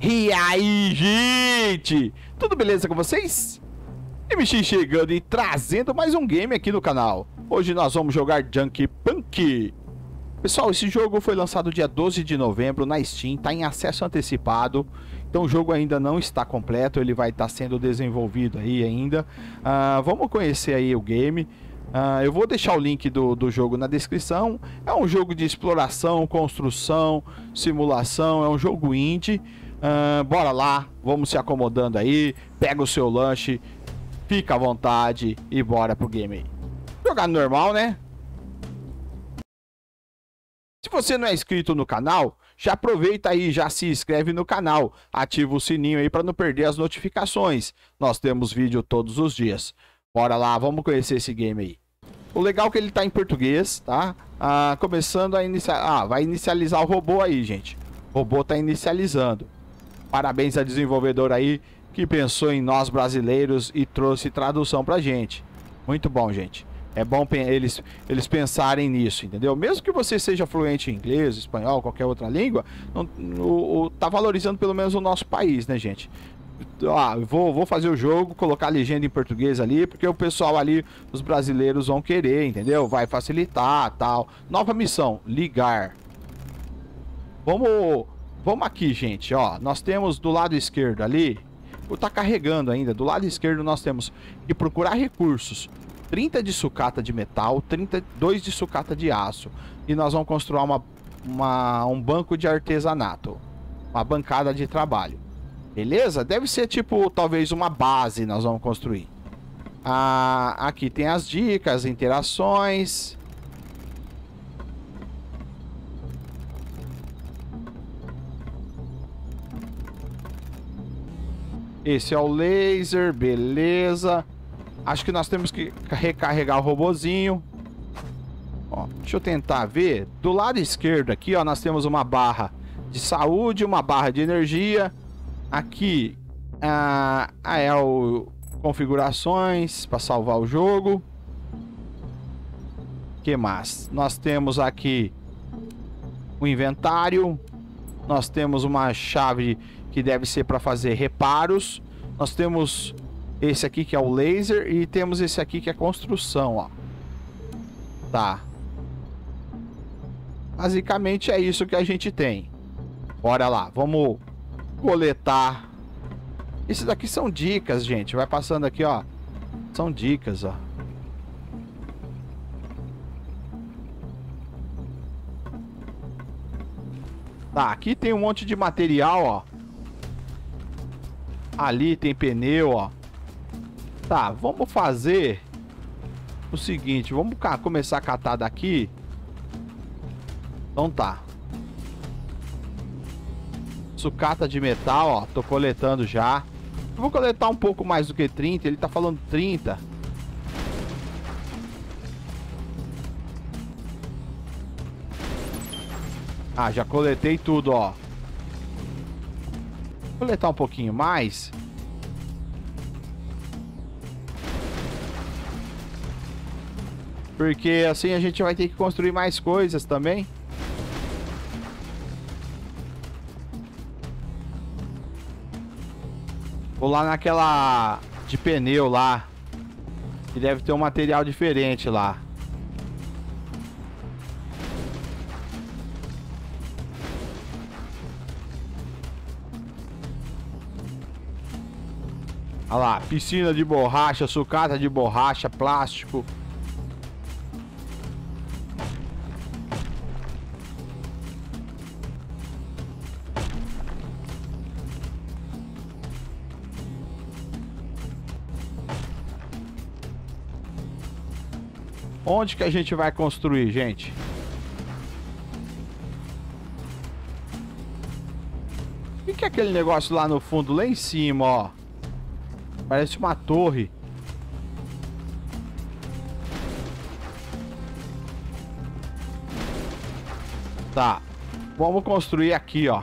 E aí, gente? Tudo beleza com vocês? MX chegando e trazendo mais um game aqui no canal. Hoje nós vamos jogar Junk Punk. Pessoal, esse jogo foi lançado dia 12 de novembro na Steam, tá em acesso antecipado. Então o jogo ainda não está completo, ele vai estar sendo desenvolvido aí ainda. Vamos conhecer aí o game. Eu vou deixar o link do jogo na descrição. É um jogo de exploração, construção, simulação, é um jogo indie. Bora lá, vamos se acomodando aí. Pega o seu lanche, fica à vontade e bora pro game aí. Jogar normal, né? Se você não é inscrito no canal, já aproveita aí, já se inscreve no canal, ativa o sininho aí para não perder as notificações. Nós temos vídeo todos os dias. Bora lá, vamos conhecer esse game aí. O legal é que ele tá em português, tá? Começando a iniciar... vai inicializar o robô aí, gente. O robô tá inicializando. Parabéns à desenvolvedora aí que pensou em nós brasileiros e trouxe tradução pra gente. Muito bom, gente. É bom eles pensarem nisso, entendeu? Mesmo que você seja fluente em inglês, espanhol, qualquer outra língua, tá valorizando pelo menos o nosso país, né, gente? Vou fazer o jogo, colocar a legenda em português ali, porque o pessoal ali, os brasileiros vão querer, entendeu? Vai facilitar, tal. Nova missão, ligar. Vamos aqui, gente, ó. Nós temos do lado esquerdo ali, tá carregando ainda. Do lado esquerdo nós temos que procurar recursos. 30 de sucata de metal, 32 de sucata de aço. E nós vamos construir um banco de artesanato. Uma bancada de trabalho. Beleza? Deve ser tipo, talvez uma base nós vamos construir. Aqui tem as dicas, interações. Esse é o laser, beleza. Acho que nós temos que recarregar o robozinho. Ó, deixa eu tentar ver. Do lado esquerdo aqui, ó, nós temos uma barra de saúde, uma barra de energia. Aqui é o configurações para salvar o jogo. Que mais? Nós temos aqui o inventário. Nós temos uma chave que deve ser para fazer reparos. Nós temos esse aqui que é o laser e temos esse aqui que é construção, ó. Tá. Basicamente é isso que a gente tem. Bora lá, vamos coletar. Esses daqui são dicas, gente. Vai passando aqui, ó. São dicas, ó. Tá, aqui tem um monte de material, ó. Ali tem pneu, ó. Tá, vamos fazer o seguinte. Vamos começar a catar daqui. Então tá. Sucata de metal, ó. Tô coletando já. Eu vou coletar um pouco mais do que 30. Ele tá falando 30. Já coletei tudo, ó. Vou coletar um pouquinho mais. Porque assim a gente vai ter que construir mais coisas também. Vou lá naquela de pneu lá. Que deve ter um material diferente lá. Olha lá, piscina de borracha, sucata de borracha, plástico. Onde que a gente vai construir, gente? O que é aquele negócio lá no fundo, lá em cima, ó? Parece uma torre. Tá. Vamos construir aqui, ó.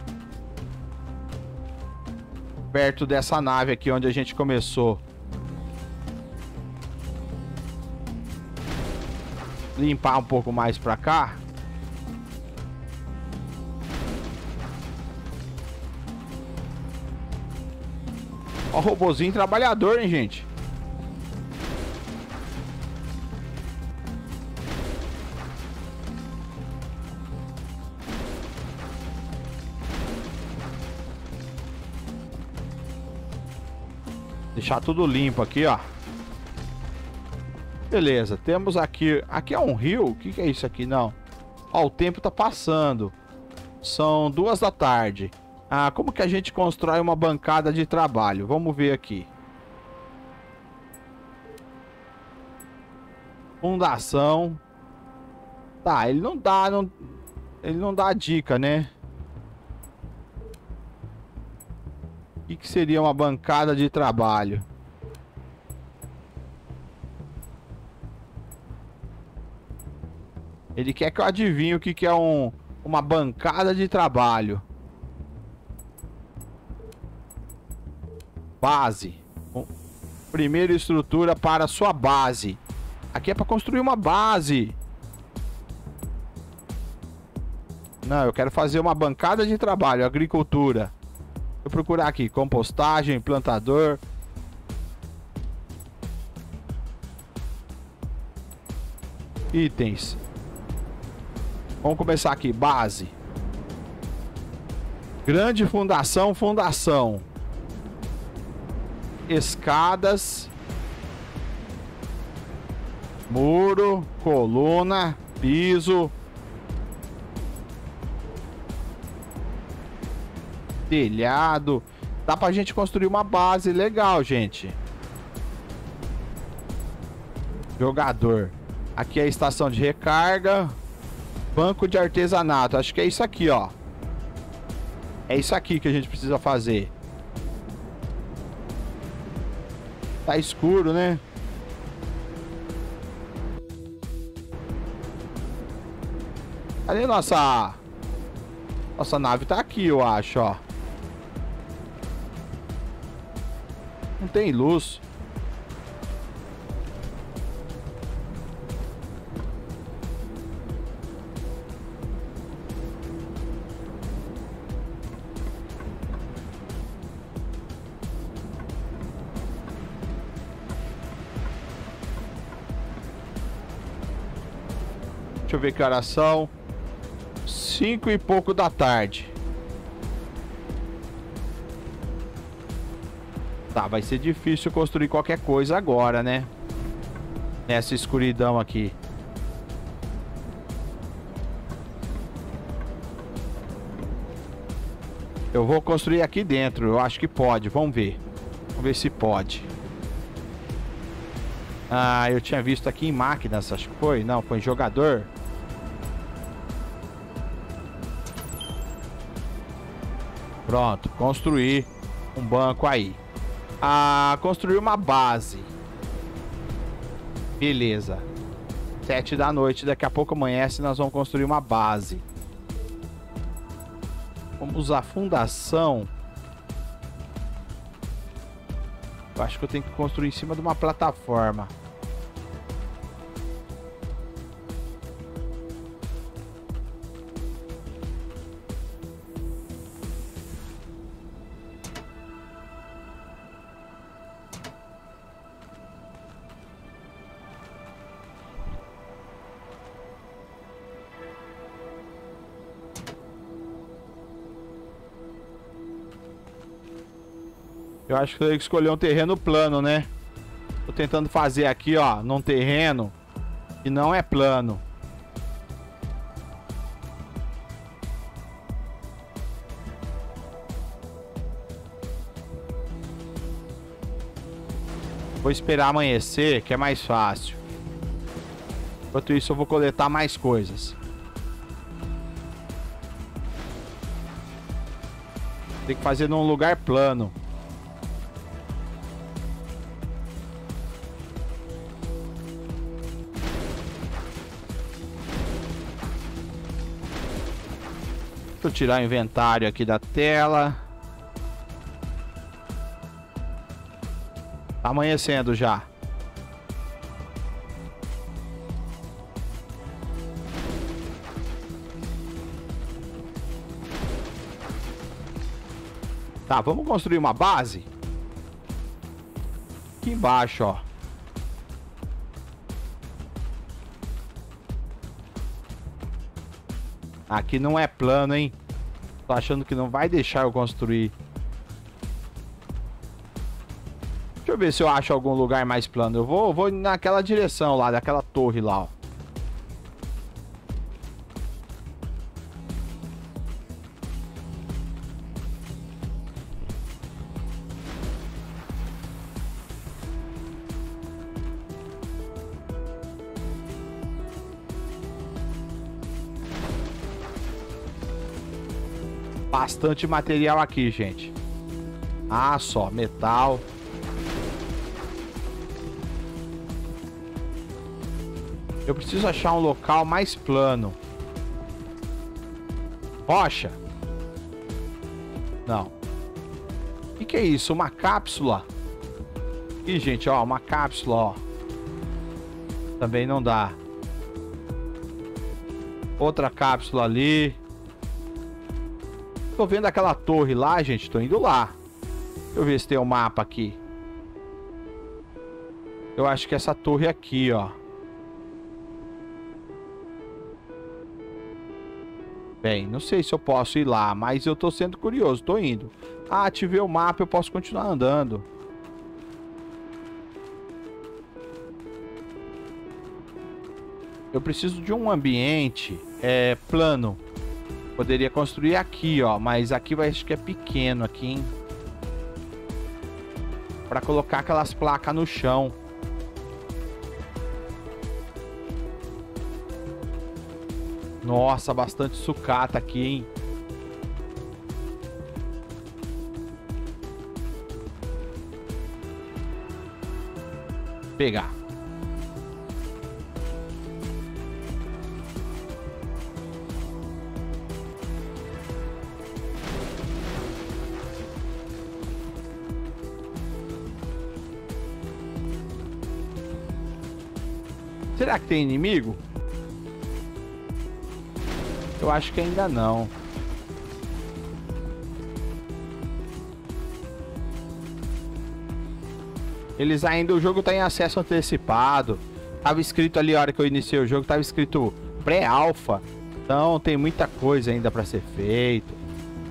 Perto dessa nave aqui onde a gente começou. Limpar um pouco mais pra cá. Ó, robozinho trabalhador, hein, gente? Deixar tudo limpo aqui, ó. Beleza, temos aqui... Aqui é um rio? O que é isso aqui? Não. Ó, o tempo tá passando. São 2 da tarde. Ah, como que a gente constrói uma bancada de trabalho? Vamos ver aqui. Fundação. Tá, ele não dá... Ele não dá dica, né? O que seria uma bancada de trabalho? Ele quer que eu adivinhe o que é uma bancada de trabalho. Base. Primeira estrutura para sua base. Aqui é para construir uma base. Não, eu quero fazer uma bancada de trabalho. Agricultura. Vou procurar aqui. Compostagem, plantador. Itens. Vamos começar aqui. Base. Grande fundação, fundação. Escadas. Muro, coluna, piso. Telhado. Dá pra gente construir uma base legal, gente. Jogador. Aqui é a estação de recarga. Banco de artesanato. Acho que é isso aqui, ó. É isso aqui que a gente precisa fazer. Tá escuro, né? Cadê nossa... Nossa nave tá aqui, eu acho, ó. Não tem luz. Deixa eu ver que horas são. 5 e pouco da tarde. Tá, vai ser difícil construir qualquer coisa agora, né? Nessa escuridão aqui. Eu vou construir aqui dentro. Eu acho que pode. Vamos ver. Vamos ver se pode. Ah, eu tinha visto aqui em máquinas. Acho que foi. Não, foi em jogador. Pronto, construir um banco aí. Ah, construir uma base. Beleza. 7 da noite, daqui a pouco amanhece, nós vamos construir uma base. Vamos usar fundação. Eu acho que eu tenho que construir em cima de uma plataforma. Eu acho que eu tenho que escolher um terreno plano, né? Tô tentando fazer aqui, ó, num terreno que não é plano. Vou esperar amanhecer, que é mais fácil. Enquanto isso, eu vou coletar mais coisas. Tem que fazer num lugar plano. Deixa eu tirar o inventário aqui da tela. Tá amanhecendo já. Tá, vamos construir uma base. aqui embaixo, ó. Aqui não é plano, hein? Tô achando que não vai deixar eu construir. Deixa eu ver se eu acho algum lugar mais plano. Eu vou naquela direção lá, daquela torre lá, ó. Bastante material aqui, gente. Ah, só metal. Eu preciso achar um local mais plano. Rocha? Não. O que é isso? Uma cápsula? Ih, gente, ó, uma cápsula, ó. Também não dá. Outra cápsula ali. Tô vendo aquela torre lá, gente. Tô indo lá. Deixa eu ver se tem um mapa aqui. Eu acho que essa torre aqui, ó. Bem, não sei se eu posso ir lá, mas eu tô sendo curioso. Tô indo. Ah, ativei o mapa, eu posso continuar andando. Eu preciso de um ambiente plano. Poderia construir aqui, ó. Mas aqui vai, acho que é pequeno aqui, hein? Pra colocar aquelas placas no chão. Nossa, bastante sucata aqui, hein? Pegar. Será que tem inimigo? Eu acho que ainda não. Eles ainda... O jogo tá em acesso antecipado. Tava escrito ali, a hora que eu iniciei o jogo, tava escrito pré-alpha. Então tem muita coisa ainda pra ser feito.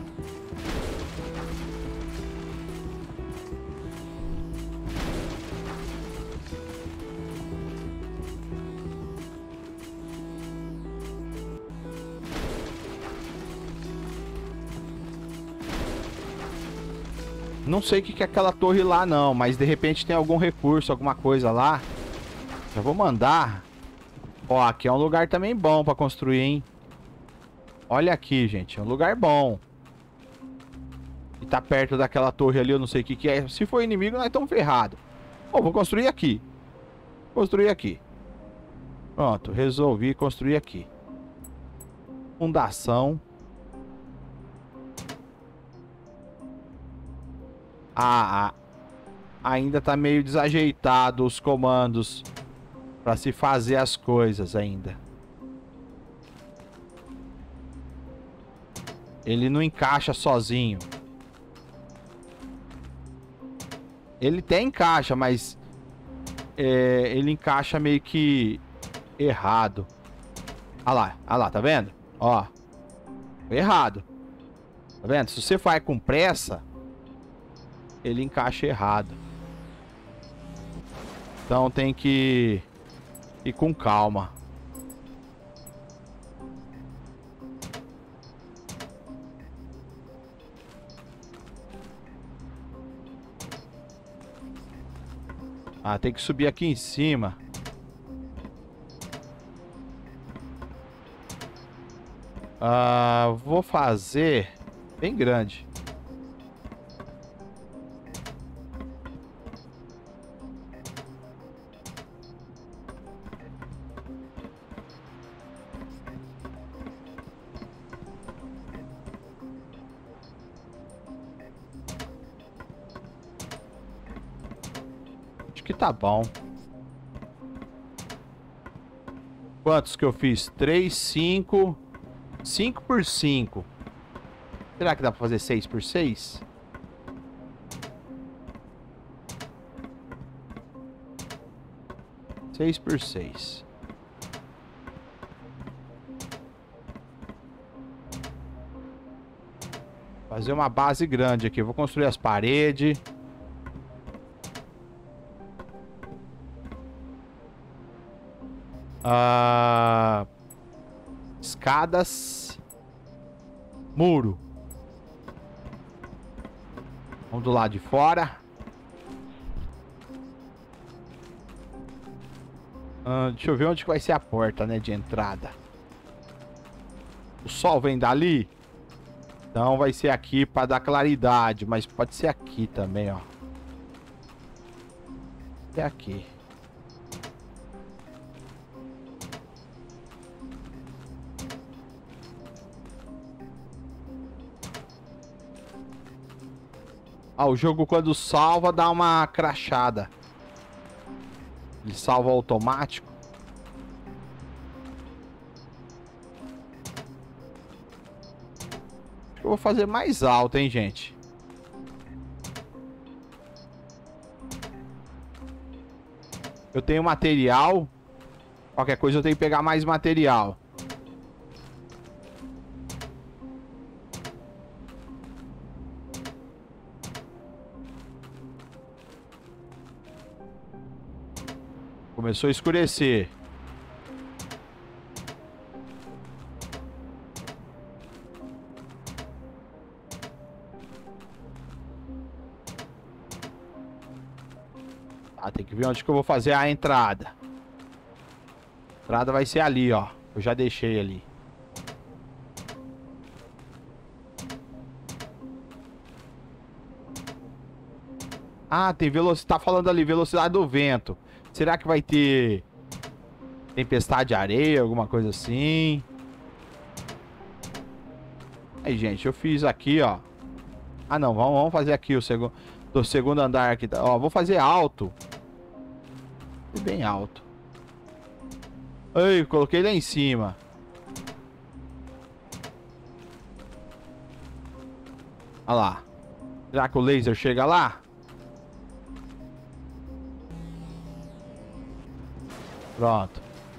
Não sei o que é aquela torre lá não, mas de repente tem algum recurso, alguma coisa lá. Já vou mandar. Ó, aqui é um lugar também bom pra construir, hein? Olha aqui, gente, é um lugar bom. E tá perto daquela torre ali, eu não sei o que é. Se for inimigo, nós estamos ferrados. Ó, vou construir aqui. Construir aqui. Pronto, resolvi construir aqui. Fundação. Ainda tá meio desajeitado os comandos pra se fazer as coisas ainda. Ele não encaixa sozinho. Ele até encaixa, mas ele encaixa meio que errado. Olha lá, tá vendo? Ó, errado. Tá vendo? Se você vai com pressa, ele encaixa errado. Então tem que ir com calma. Ah, tem que subir aqui em cima. Vou fazer bem grande. Que tá bom. Quantos que eu fiz? 3, 5. 5 por 5. Será que dá pra fazer 6 por 6? 6x6. Fazer uma base grande aqui. Vou construir as paredes. Escadas. Muro. Vamos do lado de fora. Deixa eu ver onde que vai ser a porta, né, de entrada. O sol vem dali. Então vai ser aqui para dar claridade. Mas pode ser aqui também, ó. É aqui. O jogo quando salva dá uma crashada. Ele salva automático. Acho que eu vou fazer mais alto, hein, gente. Eu tenho material. Qualquer coisa eu tenho que pegar mais material. Começou a escurecer. Tem que ver onde que eu vou fazer a entrada. A entrada vai ser ali, ó. Eu já deixei ali. Tem velocidade. Tá falando ali, velocidade do vento. Será que vai ter tempestade de areia, alguma coisa assim? Aí, gente, eu fiz aqui, ó. Não, vamos fazer aqui o segundo andar aqui. Ó, vou fazer alto. Bem alto. Ei, coloquei lá em cima. Olha lá. Será que o laser chega lá? Pronto.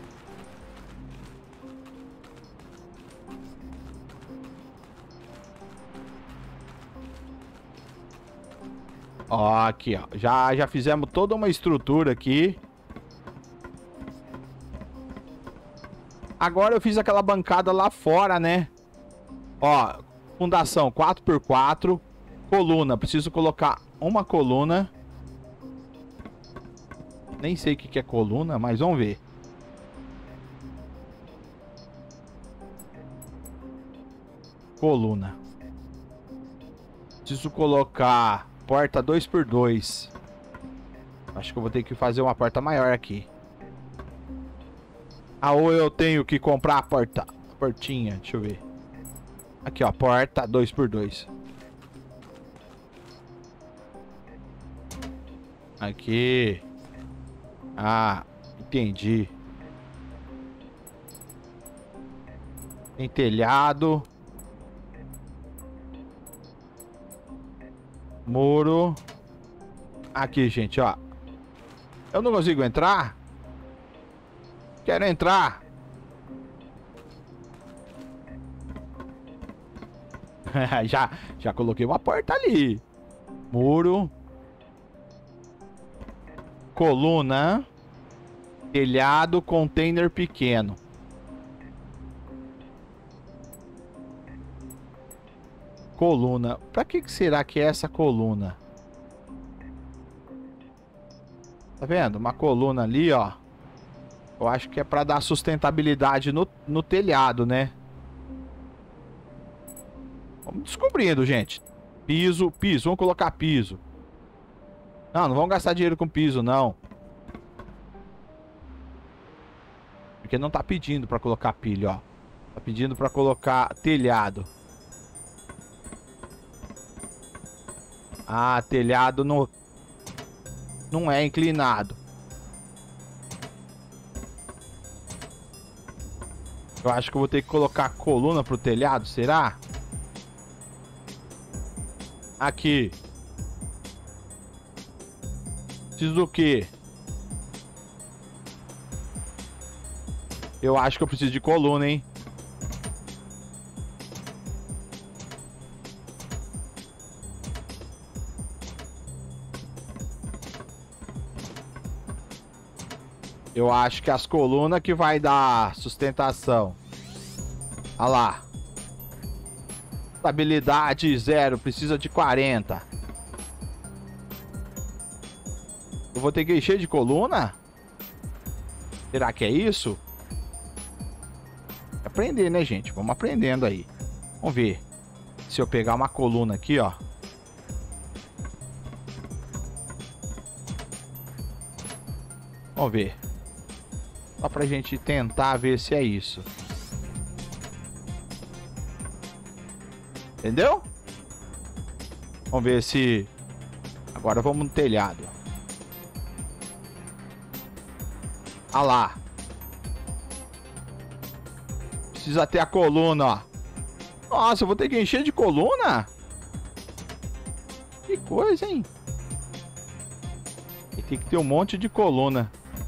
Ó, aqui, ó. Já fizemos toda uma estrutura aqui. Agora eu fiz aquela bancada lá fora, né? Ó, fundação 4x4. Coluna. Preciso colocar uma coluna. Nem sei o que é coluna, mas vamos ver. Coluna. Preciso colocar porta 2x2. Acho que eu vou ter que fazer uma porta maior aqui. Ou eu tenho que comprar a portinha, deixa eu ver. Aqui, ó, porta 2x2. Aqui. Entendi. Tem telhado. Muro. Aqui, gente, ó. Eu não consigo entrar. Quero entrar. já coloquei uma porta ali. Muro. Coluna. Telhado, container pequeno. Coluna. Pra que será que é essa coluna? Tá vendo? Uma coluna ali, ó. Eu acho que é pra dar sustentabilidade no telhado, né? Vamos descobrindo, gente. Piso. Vamos colocar piso. Não vamos gastar dinheiro com piso, não. Porque não tá pedindo pra colocar pilha, ó. Tá pedindo pra colocar telhado. Telhado não é inclinado. Eu acho que eu vou ter que colocar coluna pro telhado, será? Aqui. Preciso do quê? Eu acho que eu preciso de coluna, hein? Eu acho que as colunas que vai dar sustentação. Olha lá. Estabilidade 0, precisa de 40. Eu vou ter que encher de coluna? Será que é isso? Aprender, né, gente? Vamos aprendendo aí. Vamos ver. Se eu pegar uma coluna aqui, ó. Vamos ver. Só pra gente tentar ver se é isso. Entendeu? Vamos ver se... Agora vamos no telhado. Ah lá. Precisa ter a coluna, ó. Nossa, eu vou ter que encher de coluna? Que coisa, hein? E tem que ter um monte de coluna.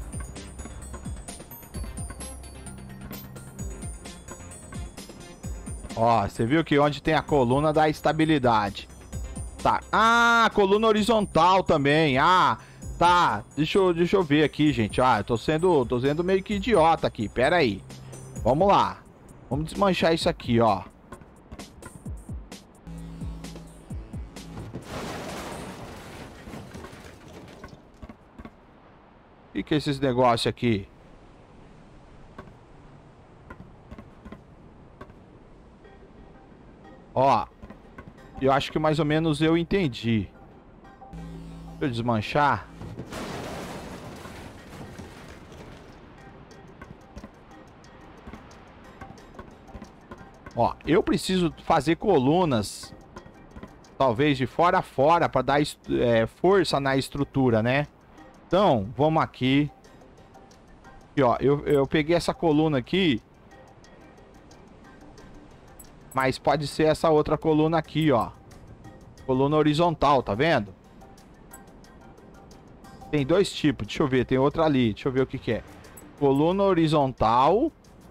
Ó, você viu que onde tem a coluna dá estabilidade. Tá. Ah, coluna horizontal também. Ah, tá. Deixa eu ver aqui, gente. Ah, eu tô sendo meio que idiota aqui. Pera aí. Vamos lá. Vamos desmanchar isso aqui, ó. O que é esses negócios aqui? Ó, eu acho que mais ou menos eu entendi. Deixa eu desmanchar. Ó, eu preciso fazer colunas, talvez de fora a fora, para dar força na estrutura, né? Então, vamos aqui. E ó, eu peguei essa coluna aqui. Mas pode ser essa outra coluna aqui, ó. Coluna horizontal, tá vendo? Tem dois tipos, deixa eu ver, tem outra ali. Deixa eu ver o que que é. Coluna horizontal.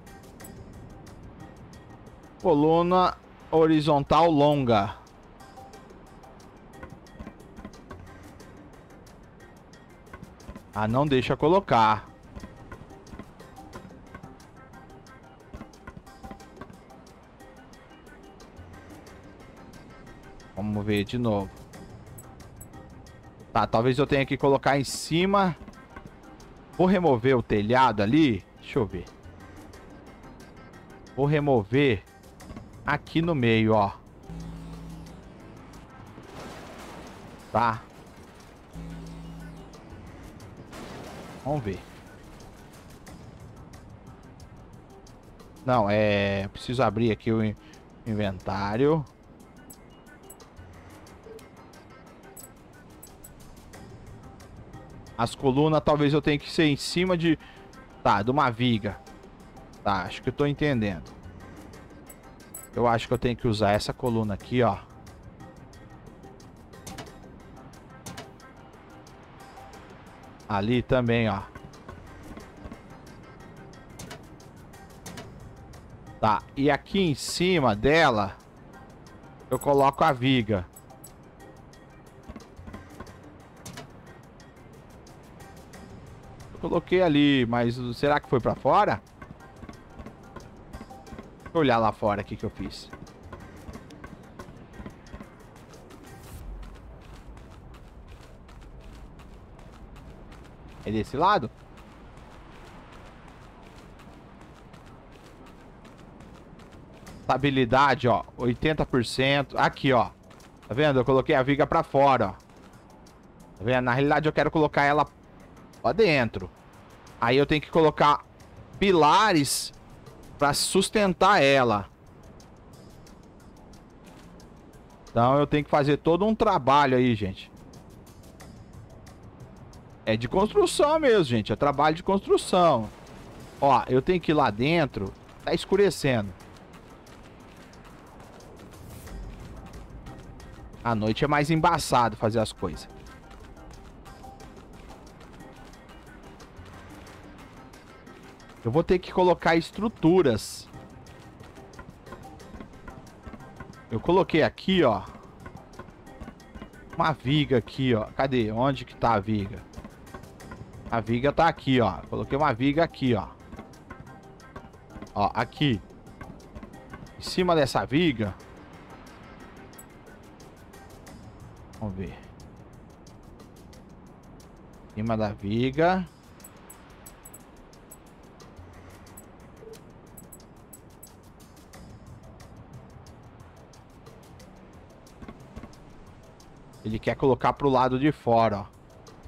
Coluna horizontal longa. Ah, não deixa colocar. Vamos ver de novo. Tá, talvez eu tenha que colocar em cima. Vou remover o telhado ali. Deixa eu ver. Vou remover aqui no meio, ó. Tá. Vamos ver. Não, preciso abrir aqui o inventário. As colunas talvez eu tenha que ser em cima de... Tá, de uma viga. Tá, acho que eu tô entendendo. Eu acho que eu tenho que usar essa coluna aqui, ó. Ali também, ó. Tá, e aqui em cima dela eu coloco a viga. Eu coloquei ali, mas será que foi pra fora? Deixa eu olhar lá fora aqui que eu fiz. É desse lado? Estabilidade, ó, 80%. Aqui, ó. Tá vendo? Eu coloquei a viga pra fora, ó. Tá vendo? Na realidade eu quero colocar ela lá dentro. Aí eu tenho que colocar pilares pra sustentar ela. Então eu tenho que fazer todo um trabalho aí, gente. É de construção mesmo, gente. É trabalho de construção. Ó, eu tenho que ir lá dentro. Tá escurecendo. À noite é mais embaçado fazer as coisas. Eu vou ter que colocar estruturas. Eu coloquei aqui, ó. Uma viga aqui, ó. Cadê? Onde que tá a viga? A viga tá aqui, ó. Coloquei uma viga aqui, ó. Ó, aqui. Em cima dessa viga. Vamos ver. Em cima da viga. Ele quer colocar pro lado de fora, ó.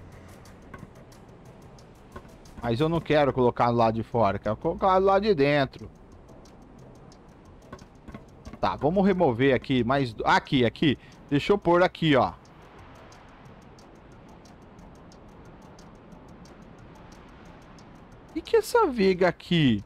Mas eu não quero colocar do lado de fora, quero colocar do lado de dentro. Tá, vamos remover aqui mais... Aqui. Deixa eu pôr aqui, ó. E que é essa viga aqui?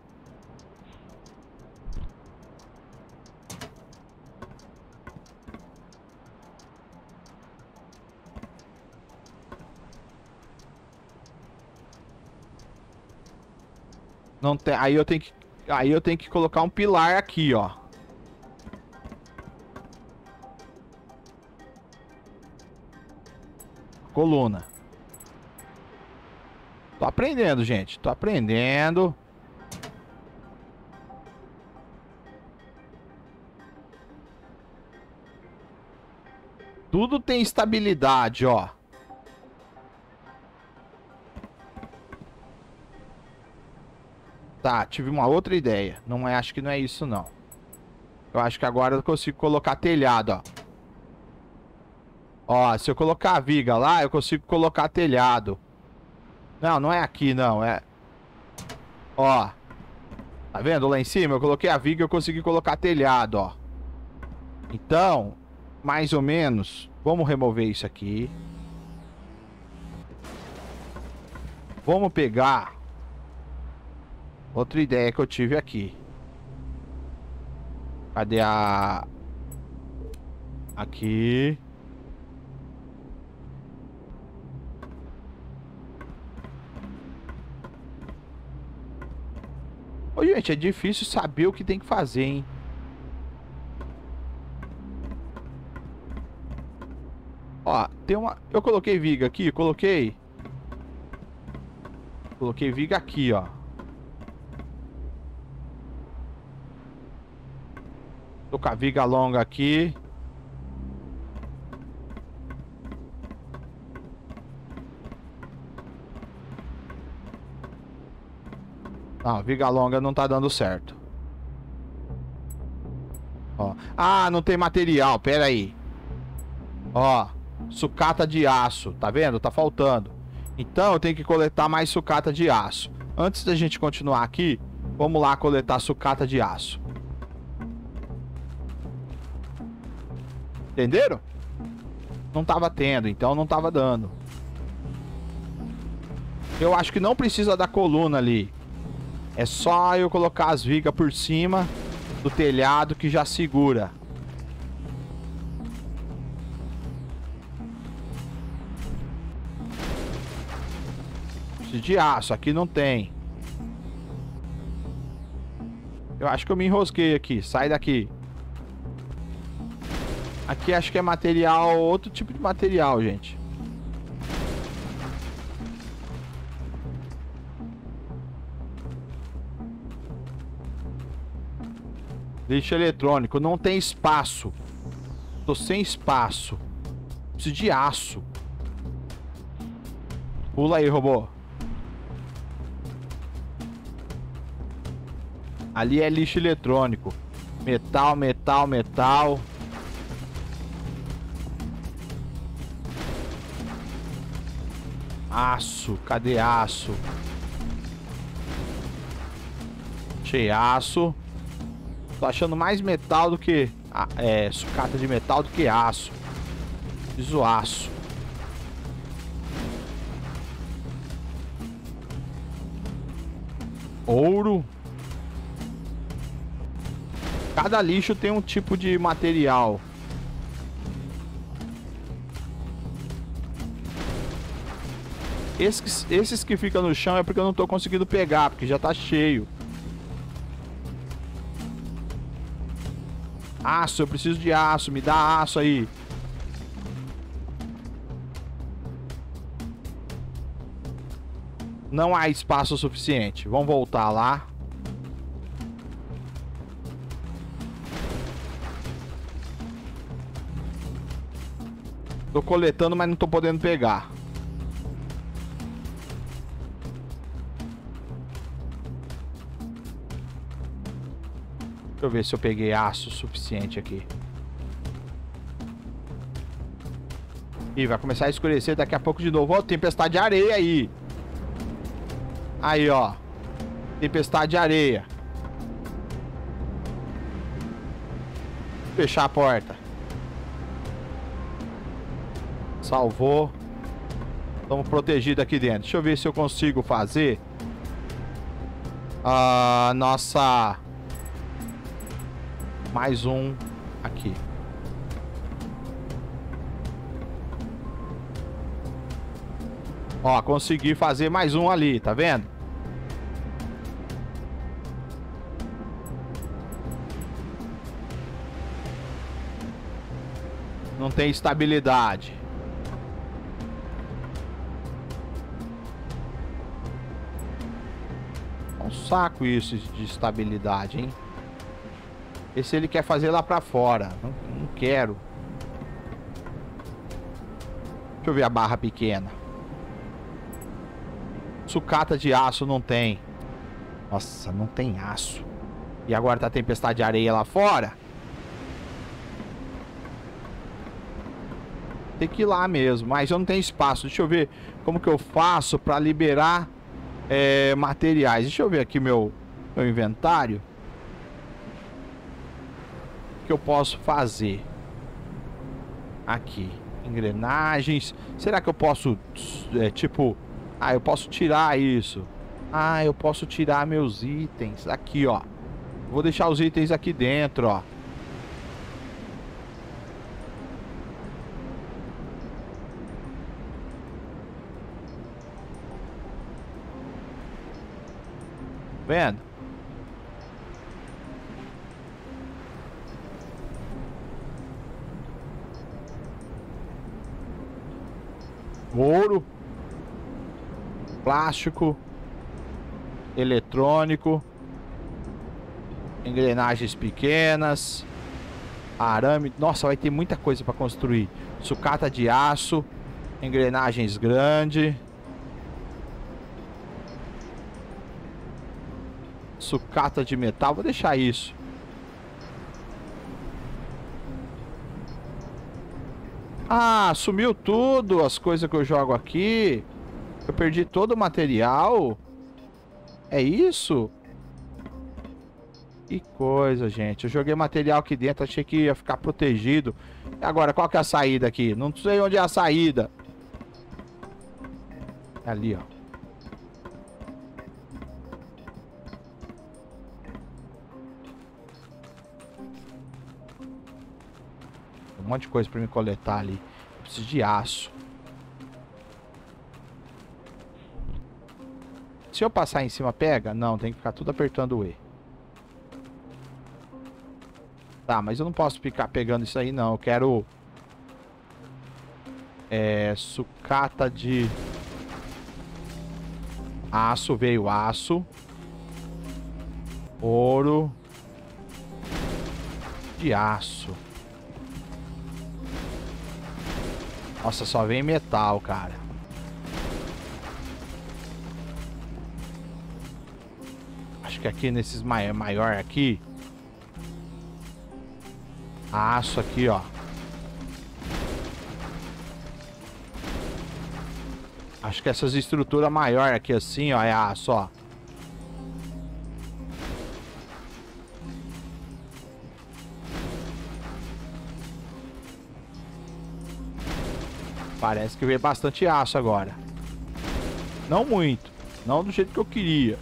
Não tem, aí eu tenho que colocar um pilar aqui, ó. Coluna. Tô aprendendo, gente. Tô aprendendo. Tudo tem estabilidade, ó. Tá, tive uma outra ideia. Não é, acho que não é isso, não. Eu acho que agora eu consigo colocar telhado, ó. Ó, se eu colocar a viga lá, eu consigo colocar telhado. Não, não é aqui, não. É... Ó. Tá vendo lá em cima? Eu coloquei a viga e eu consegui colocar telhado, ó. Então, mais ou menos... Vamos remover isso aqui. Vamos pegar... Outra ideia que eu tive aqui. Cadê a... Aqui. Ô, gente, é difícil saber o que tem que fazer, hein? Ó, tem uma... Eu coloquei viga aqui, coloquei viga aqui, ó. Tô com a viga longa aqui. Não, viga longa não tá dando certo. Ó. Ah, não tem material, pera aí. Ó, sucata de aço, tá vendo? Tá faltando. Então eu tenho que coletar mais sucata de aço. Antes da gente continuar aqui, vamos lá coletar sucata de aço. Entenderam? Não tava tendo, então não tava dando. Eu acho que não precisa da coluna ali. É só eu colocar as vigas por cima do telhado que já segura. Preciso de aço, aqui não tem. Eu acho que eu me enrosquei aqui, sai daqui. Aqui acho que é material, outro tipo de material, gente. Lixo eletrônico, não tem espaço. Tô sem espaço. Preciso de aço. Pula aí, robô. Ali é lixo eletrônico. Metal, metal, metal. Aço, cadê aço? Achei aço. Tô achando mais metal do que... sucata de metal do que aço. Preciso aço. Ouro. Cada lixo tem um tipo de material. Esses que ficam no chão é porque eu não tô conseguindo pegar, porque já tá cheio. Aço, eu preciso de aço. Me dá aço aí. Não há espaço suficiente. Vamos voltar lá. Tô coletando, mas não tô podendo pegar. Deixa eu ver se eu peguei aço suficiente aqui. Ih, vai começar a escurecer daqui a pouco de novo. Ó, tempestade de areia aí. Aí, ó. Tempestade de areia. Fechar a porta. Salvou. Estamos protegidos aqui dentro. Deixa eu ver se eu consigo fazer a nossa... Mais um aqui. Ó, consegui fazer mais um ali, tá vendo? Não tem estabilidade. É um saco isso de estabilidade, hein? Esse ele quer fazer lá pra fora. Não quero. Deixa eu ver a barra pequena. Sucata de aço não tem. Nossa, não tem aço. E agora tá a tempestade de areia lá fora. Tem que ir lá mesmo. Mas eu não tenho espaço. Deixa eu ver como que eu faço pra liberar materiais. Deixa eu ver aqui meu inventário. Que eu posso fazer aqui, engrenagens. Será que eu posso tipo, eu posso tirar isso? Eu posso tirar meus itens aqui, ó. Vou deixar os itens aqui dentro, ó. Vendo? Ouro, plástico, eletrônico, engrenagens pequenas, arame. Nossa, vai ter muita coisa para construir. Sucata de aço, engrenagens grandes, sucata de metal. Vou deixar isso. Sumiu tudo, as coisas que eu jogo aqui. Eu perdi todo o material. É isso? Que coisa, gente. Eu joguei material aqui dentro, achei que ia ficar protegido. E agora, qual que é a saída aqui? Não sei onde é a saída. É ali, ó. Um monte de coisa pra me coletar ali. Eu preciso de aço. Se eu passar em cima, pega? Não, tem que ficar tudo apertando o E. Tá, mas eu não posso ficar pegando isso aí, não. Eu quero... sucata de... aço, veio aço. Ouro. De aço. Nossa, só vem metal, cara. Acho que aqui nesses maior aqui. Aço aqui, ó. Acho que essas estruturas maior aqui assim, ó, é aço, ó. Parece que veio bastante aço agora. Não muito. Não do jeito que eu queria.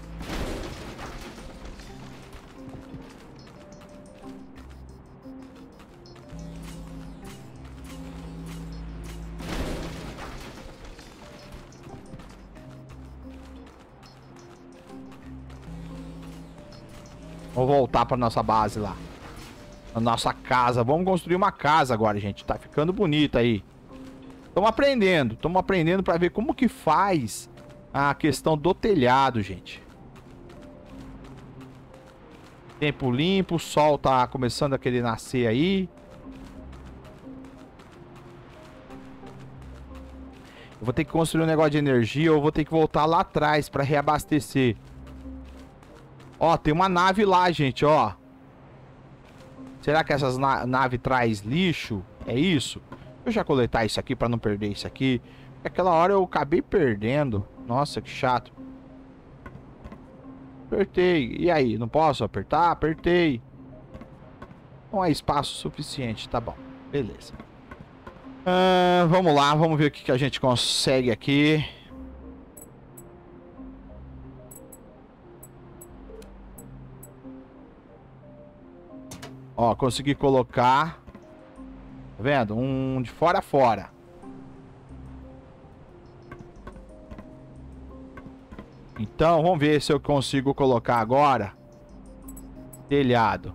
Vamos voltar pra nossa base lá. A nossa casa. Vamos construir uma casa agora, gente. Tá ficando bonito aí. Estamos aprendendo. Estamos aprendendo pra ver como que faz a questão do telhado, gente. Tempo limpo. O sol tá começando a querer nascer aí. Eu vou ter que construir um negócio de energia ou vou ter que voltar lá atrás pra reabastecer. Ó, tem uma nave lá, gente, ó. Será que essas naves traz lixo? É isso? Deixa eu já coletar isso aqui pra não perder isso aqui. Aquela hora eu acabei perdendo. Nossa, que chato. Apertei. E aí, não posso apertar? Apertei. Não há espaço suficiente. Tá bom. Beleza. Vamos lá, vamos ver o que a gente consegue aqui. Ó, consegui colocar. Tá vendo? Um de fora a fora. Então, vamos ver se eu consigo colocar agora. Telhado.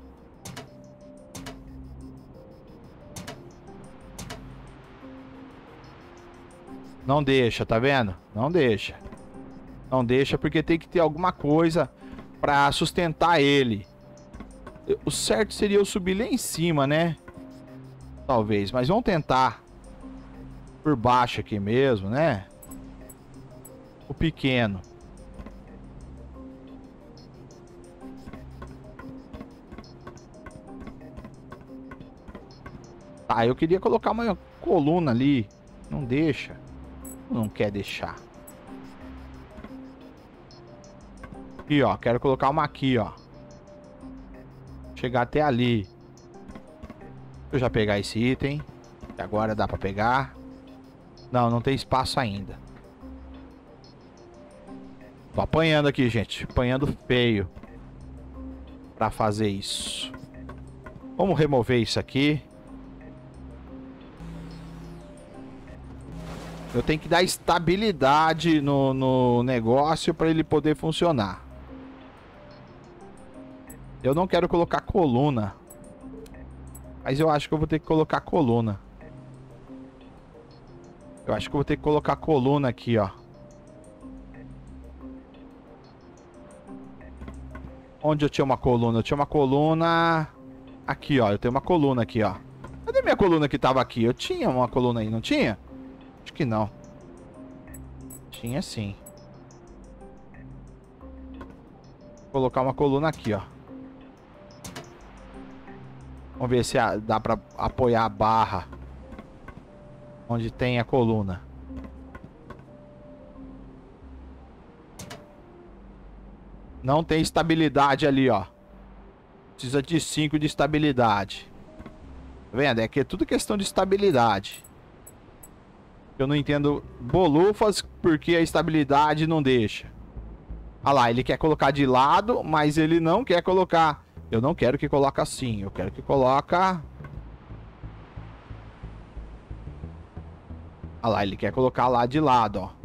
Não deixa, tá vendo? Não deixa. Não deixa porque tem que ter alguma coisa pra sustentar ele. O certo seria eu subir lá em cima, né? Talvez, mas vamos tentar por baixo aqui mesmo, né? O pequeno. Tá, eu queria colocar uma coluna ali. Não deixa. Não quer deixar. Aqui, ó. Quero colocar uma aqui, ó. Chegar até ali. Deixa eu já pegar esse item. Que agora dá pra pegar. Não, não tem espaço ainda. Tô apanhando aqui, gente. Apanhando feio. Pra fazer isso. Vamos remover isso aqui. Eu tenho que dar estabilidade no negócio para ele poder funcionar. Eu não quero colocar coluna. Mas eu acho que eu vou ter que colocar coluna. Eu acho que eu vou ter que colocar coluna aqui, ó. Onde eu tinha uma coluna? Eu tinha uma coluna... Aqui, ó. Eu tenho uma coluna aqui, ó. Cadê minha coluna que tava aqui? Eu tinha uma coluna aí, não tinha? Acho que não. Tinha sim. Vou colocar uma coluna aqui, ó. Vamos ver se dá pra apoiar a barra onde tem a coluna. Não tem estabilidade ali, ó. Precisa de 5 de estabilidade. Tá vendo? É que é tudo questão de estabilidade. Eu não entendo bolufas porque a estabilidade não deixa. Ah lá, ele quer colocar de lado, mas ele não quer colocar. Eu não quero que coloque assim. Eu quero que coloca. Ah lá, ele quer colocar lá de lado, ó.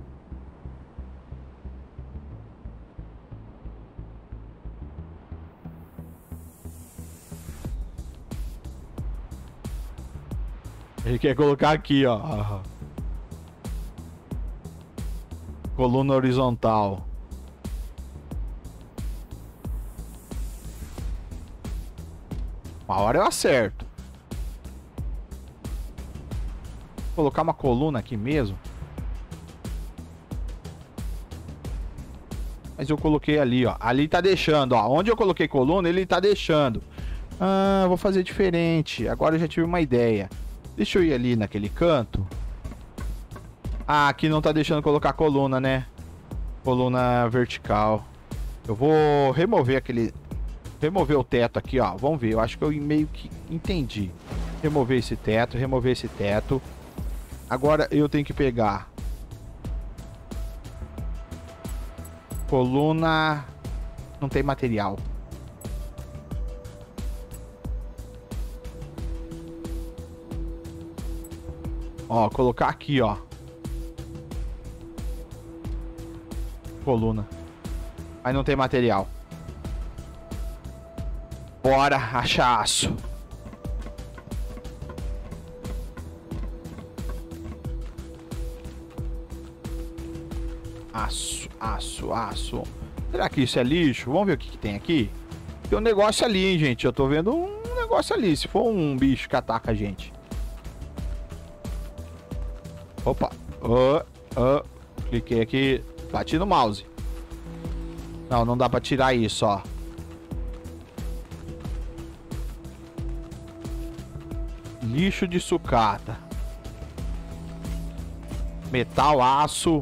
Ele quer colocar aqui, ó. Coluna horizontal. Uma hora eu acerto. Vou colocar uma coluna aqui mesmo. Mas eu coloquei ali, ó. Ali tá deixando, ó. Onde eu coloquei coluna, ele tá deixando. Ah, vou fazer diferente. Agora eu já tive uma ideia. Deixa eu ir ali naquele canto. Ah, aqui não tá deixando colocar coluna, né? Coluna vertical. Eu vou remover aquele... Remover o teto aqui, ó. Vamos ver. Eu acho que eu meio que entendi. Remover esse teto, remover esse teto. Agora eu tenho que pegar... Coluna... Não tem material. Ó, colocar aqui, ó. Coluna. Mas não tem material. Bora achar aço. Aço. Será que isso é lixo? Vamos ver o que tem aqui. Tem um negócio ali, hein, gente. Eu tô vendo um negócio ali. Se for um bicho que ataca a gente. Opa. Cliquei aqui. Bati no mouse. Não dá pra tirar isso, ó. Lixo de sucata. Metal, aço.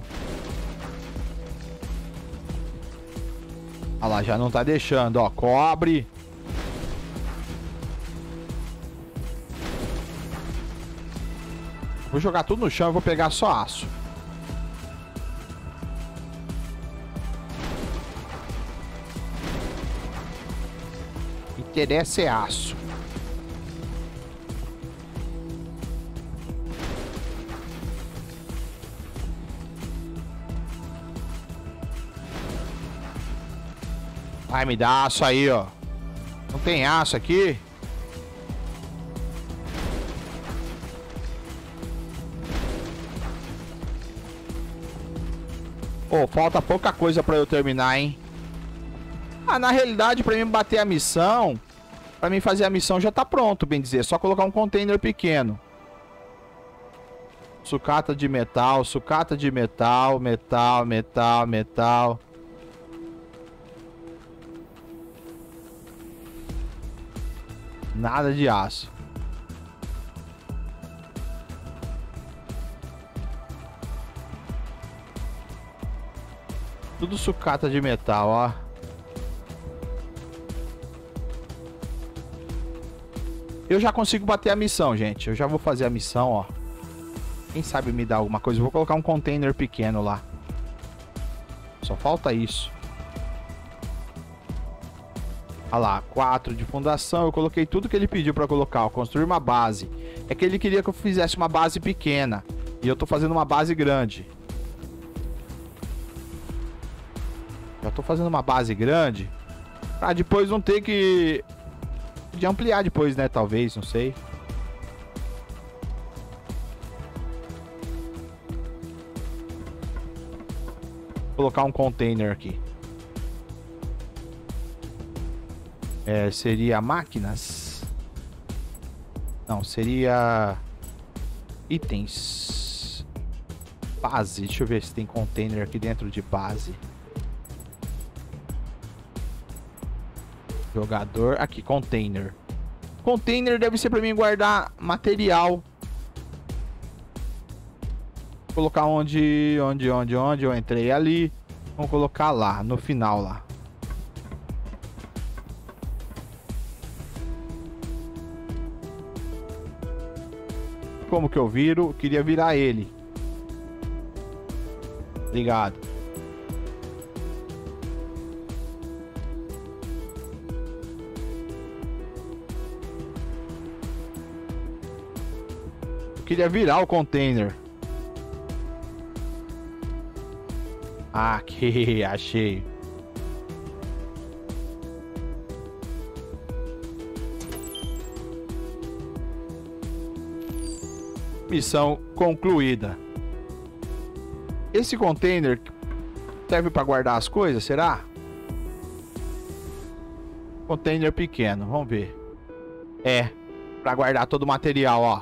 Olha lá, já não tá deixando, ó. Cobre. Vou jogar tudo no chão e vou pegar só aço. Interessa é aço. Vai, me dá aço aí, ó. Não tem aço aqui? Pô, falta pouca coisa pra eu terminar, hein? Ah, na realidade, pra mim bater a missão... Pra mim fazer a missão já tá pronto, bem dizer. Só colocar um container pequeno. Sucata de metal, metal. Nada de aço. Tudo sucata de metal, ó. Eu já consigo bater a missão, gente. Eu já vou fazer a missão, ó. Quem sabe me dá alguma coisa. Eu vou colocar um container pequeno lá. Só falta isso. Olha lá, 4 de fundação. Eu coloquei tudo que ele pediu pra colocar, ó. Construir uma base. É que ele queria que eu fizesse uma base pequena. E eu tô fazendo uma base grande. Já tô fazendo uma base grande. Pra depois não ter que... de ampliar depois, né? Talvez, não sei. Vou colocar um container aqui. Seria máquinas? Não, seria... itens. Base. Deixa eu ver se tem container aqui dentro de base. Jogador. Aqui, container. Container deve ser pra mim guardar material. Vou colocar onde eu entrei ali. Vamos colocar lá, no final lá. Como que eu viro? Eu queria virar ele. Obrigado. Queria virar o container. Aqui, achei. Missão concluída. Esse container serve para guardar as coisas, será? Container pequeno, vamos ver. É, para guardar todo o material, ó.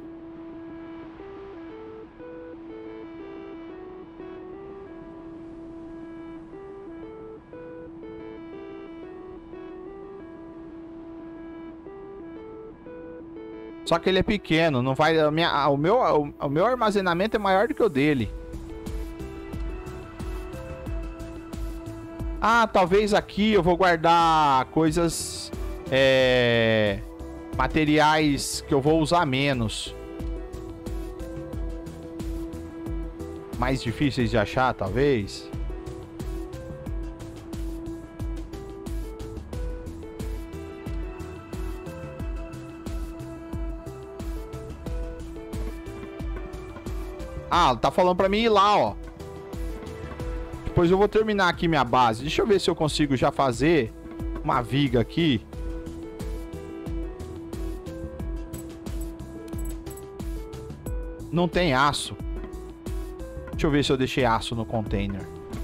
Só que ele é pequeno, não vai... o meu armazenamento é maior do que o dele. Ah, talvez aqui eu vou guardar coisas... materiais que eu vou usar menos. Mais difíceis de achar, talvez. Ah, tá falando pra mim ir lá, ó. Depois eu vou terminar aqui minha base. Deixa eu ver se eu consigo já fazer uma viga aqui. Não tem aço. Deixa eu ver se eu deixei aço no container.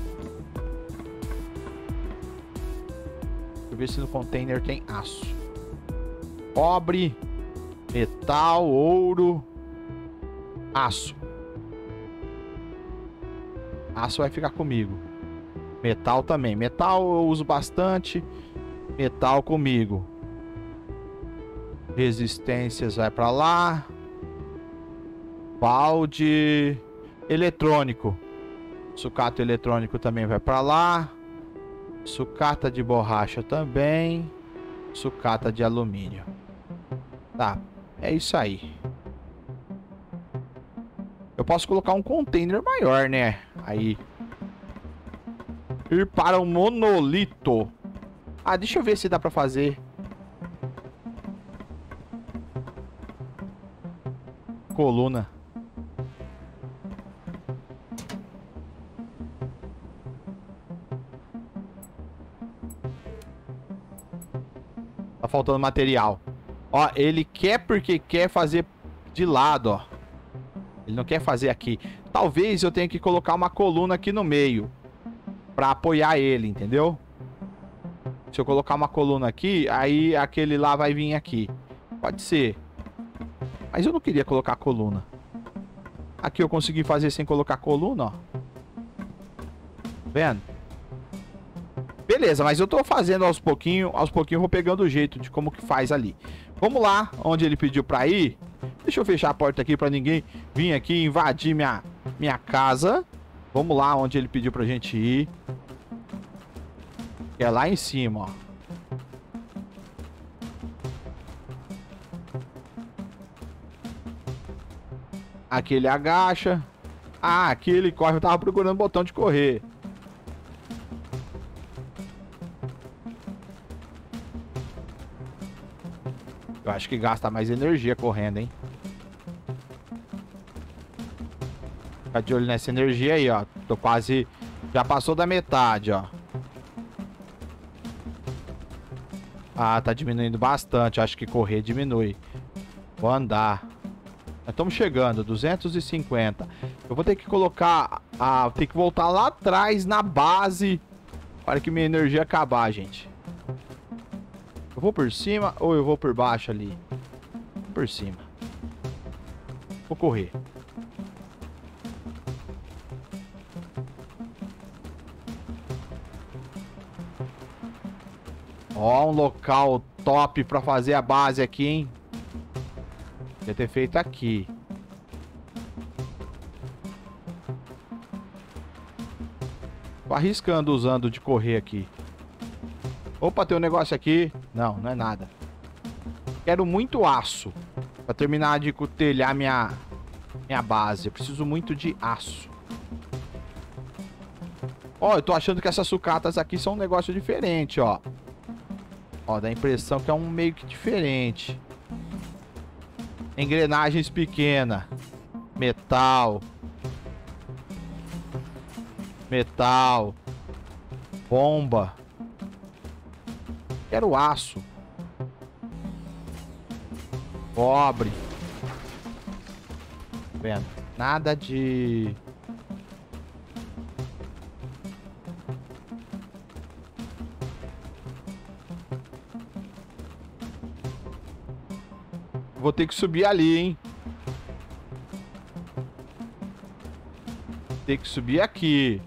Deixa eu ver se no container tem aço. Cobre, metal, ouro, aço. Aço vai ficar comigo. Metal também. Metal eu uso bastante. Metal comigo. Resistências vai pra lá. Balde eletrônico. Sucata eletrônico também vai pra lá. Sucata de borracha também. Sucata de alumínio. Tá, é isso aí. Eu posso colocar um container maior, né? Aí. Ir para o monolito. Ah, deixa eu ver se dá pra fazer. Coluna. Tá faltando material. Ó, ele quer porque quer fazer de lado, ó. Ele não quer fazer aqui. Talvez eu tenha que colocar uma coluna aqui no meio pra apoiar ele, entendeu? Se eu colocar uma coluna aqui, aí aquele lá vai vir aqui. Pode ser. Mas eu não queria colocar coluna. Aqui eu consegui fazer sem colocar coluna, ó. Vendo? Beleza, mas eu tô fazendo aos pouquinhos eu vou pegando o jeito de como que faz ali. Vamos lá, onde ele pediu pra ir. Deixa eu fechar a porta aqui pra ninguém vir aqui invadir minha casa. Vamos lá, onde ele pediu pra gente ir. É lá em cima, ó. Aqui ele agacha. Ah, aqui ele corre. Eu tava procurando o botão de correr. Eu acho que gasta mais energia correndo, hein? Fica de olho nessa energia aí, ó. Tô quase... Já passou da metade, ó. Ah, tá diminuindo bastante. Acho que correr diminui. Vou andar. Nós estamos chegando, 250. Eu vou ter que colocar... Ah, vou ter que voltar lá atrás, na base, para que minha energia acabar, gente. Eu vou por cima ou eu vou por baixo ali? Por cima. Vou correr. Ó, um local top pra fazer a base aqui, hein? Podia ter feito aqui. Tô arriscando usando de correr aqui. Opa, tem um negócio aqui. Não, não é nada. Quero muito aço pra terminar de telhar minha base. Eu preciso muito de aço. Ó, eu tô achando que essas sucatas aqui são um negócio diferente, ó. Ó, dá a impressão que é um meio que diferente. Engrenagens pequenas. Metal. Metal. Bomba. Quero aço. Cobre. Vendo? Nada de... Vou ter que subir ali, hein? Tem que subir aqui.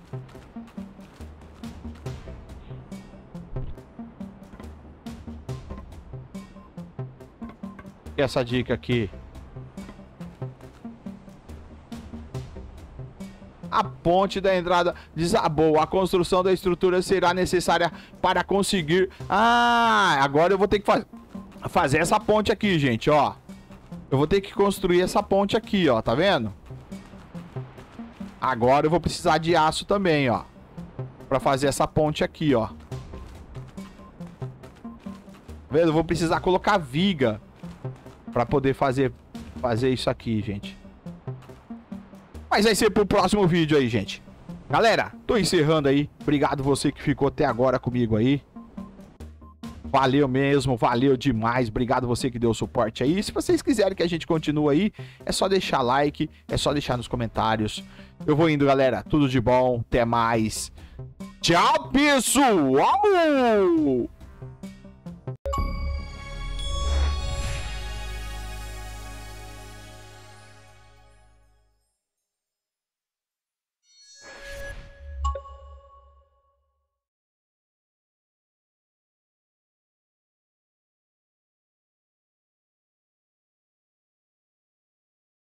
E essa dica aqui? A ponte da entrada desabou. A construção da estrutura será necessária para conseguir... Ah, agora eu vou ter que fazer essa ponte aqui, gente, ó. Eu vou ter que construir essa ponte aqui, ó. Tá vendo? Agora eu vou precisar de aço também, ó. Pra fazer essa ponte aqui, ó. Tá vendo? Eu vou precisar colocar viga pra poder fazer isso aqui, gente. Mas vai ser pro próximo vídeo aí, gente. Galera, tô encerrando aí. Obrigado você que ficou até agora comigo aí. Valeu mesmo, valeu demais. Obrigado você que deu o suporte aí. Se vocês quiserem que a gente continue aí, é só deixar like, é só deixar nos comentários. Eu vou indo, galera. Tudo de bom. Até mais. Tchau, pessoal!